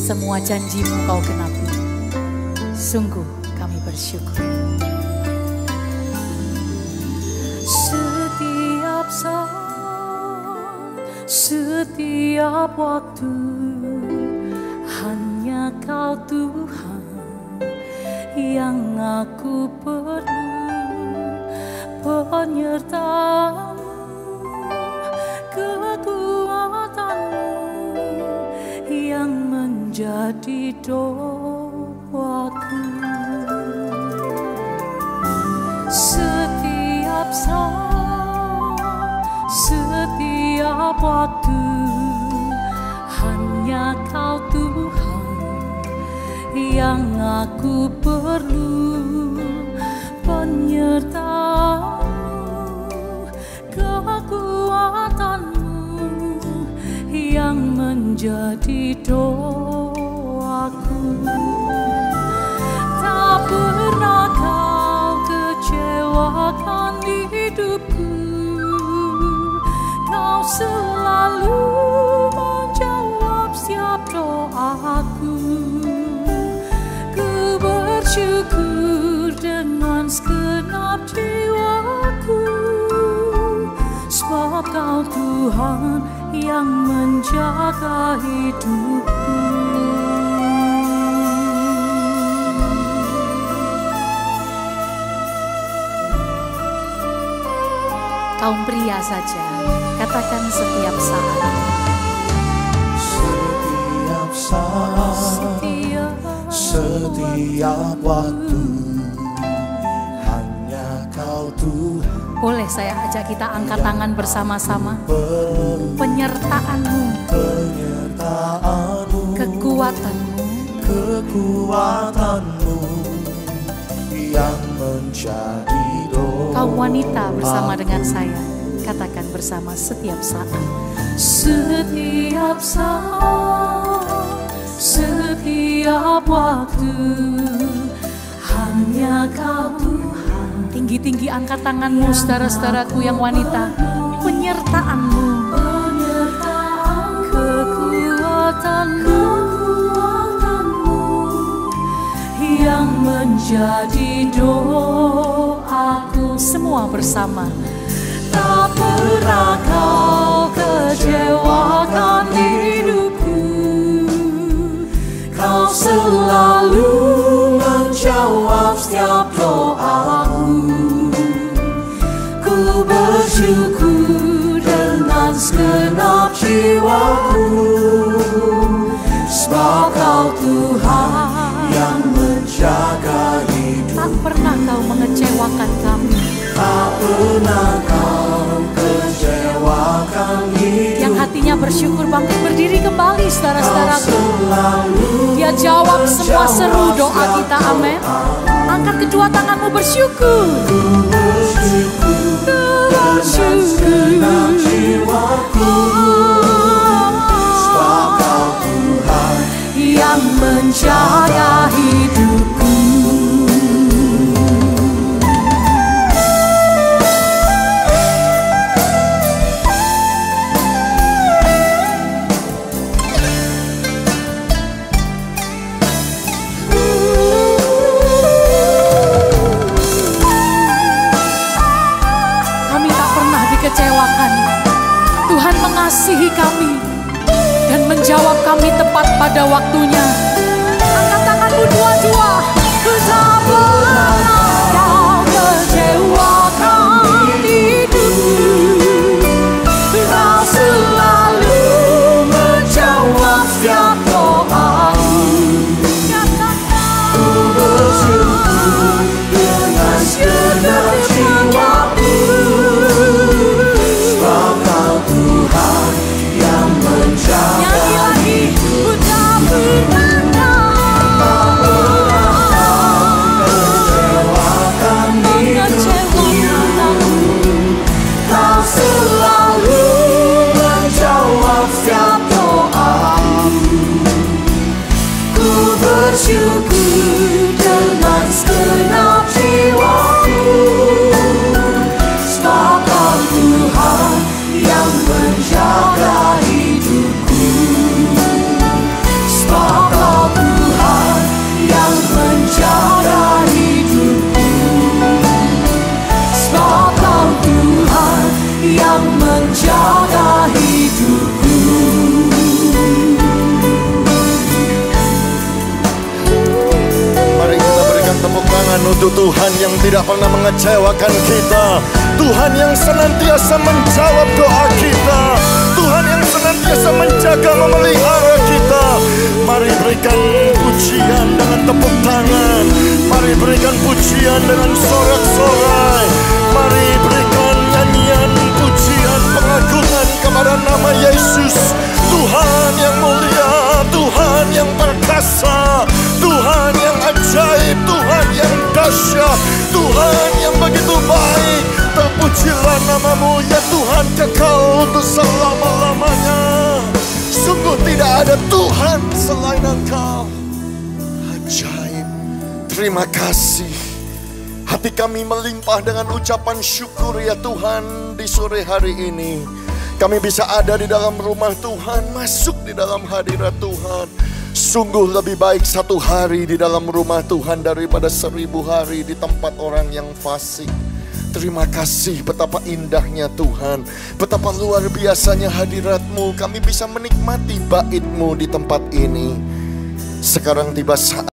semua janjimu kau genapi. Sungguh kami bersyukur. Setiap saat, setiap waktu, hanya Kau Tuhan yang aku perlu. Penyertaan-Mu, kekuatan-Mu yang menjadi doaku. Setiap saat, setiap waktu, hanya Kau Tuhan yang aku perlu. Penyertaan-Mu, kekuatan-Mu yang menjadi doaku. Tak pernah Kau kecewakan hidupku. Kau selalu menjawab setiap doaku. Ku bersyukur dengan segenap jiwaku, sebab Kau Tuhan yang menjaga hidupku. Kaum pria saja, katakan setiap saat. Setiap saat, setiap waktu, hanya Kau Tuhan. Boleh saya ajak kita angkat tangan bersama-sama. Penyertaan-Mu, kekuatan-Mu, yang menjadi doa. Kaum wanita bersama dengan saya, katakan bersama setiap saat. Setiap saat, setiap waktu, hanya Kau Tuhan. Tinggi-tinggi angkat tanganmu, saudara-saudaraku yang wanita. Penyertaan-Mu, kekuatan-Mu yang menjadi doaku. Semua bersama. Tak pernah Kau kecewakan hidupku. Kau selalu menjawab setiap doaku. Ku bersyukur dengan segenap jiwaku, sebab Kau Tuhan yang menjaga hidup. tak pernah Kau mengecewakan kami. Tak pernah Kau kecewakan hidup. Yang hatinya bersyukur bangkit berdiri kembali, saudara-saudaraku. Dia jawab semua seru doa kita, amin. Angkat kedua tanganmu bersyukur. Segenap jiwaku, sebab Kau Tuhan yang menjaga hidupku. Kecewakan. Tuhan mengasihi kami dan menjawab kami tepat pada waktunya. Angkat tanganmu dua-dua. Tak pernah Kau kecewakan hidupku. Kau selalu menjawab setiap doaku. Ku bersyukur dengan segenap jiwaku. Nyanyi lagi, ku tak pernah mengecewakan Kau selalu menjawab setiap doaku. Ku bersyukur dengan segenap jiwaku, itu Tuhan yang tidak pernah mengecewakan kita, Tuhan yang senantiasa menjawab doa kita, Tuhan yang senantiasa menjaga memelihara kita. Mari berikan pujian dengan tepuk tangan, mari berikan pujian dengan sorak-sorai, mari berikan nyanyian pujian pengagungan kepada nama Yesus. Tuhan yang mulia, Tuhan yang perkasa, Tuhan yang ajaib, Tuhan yang dahsyat, Tuhan yang begitu baik. Terpujilah namamu ya Tuhan, kekal untuk selama-lamanya. Sungguh tidak ada Tuhan selain Engkau. Ajaib. Terima kasih. Hati kami melimpah dengan ucapan syukur ya Tuhan di sore hari ini. Kami bisa ada di dalam rumah Tuhan, masuk di dalam hadirat Tuhan. Sungguh lebih baik satu hari di dalam rumah Tuhan daripada 1000 hari di tempat orang yang fasik. Terima kasih, betapa indahnya Tuhan, betapa luar biasanya hadirat-Mu. Kami bisa menikmati bait-Mu di tempat ini. Sekarang tiba saat